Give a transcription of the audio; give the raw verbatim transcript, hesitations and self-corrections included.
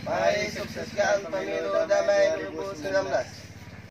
Mari sukseskan pemilu damai dua ribu sembilan belas.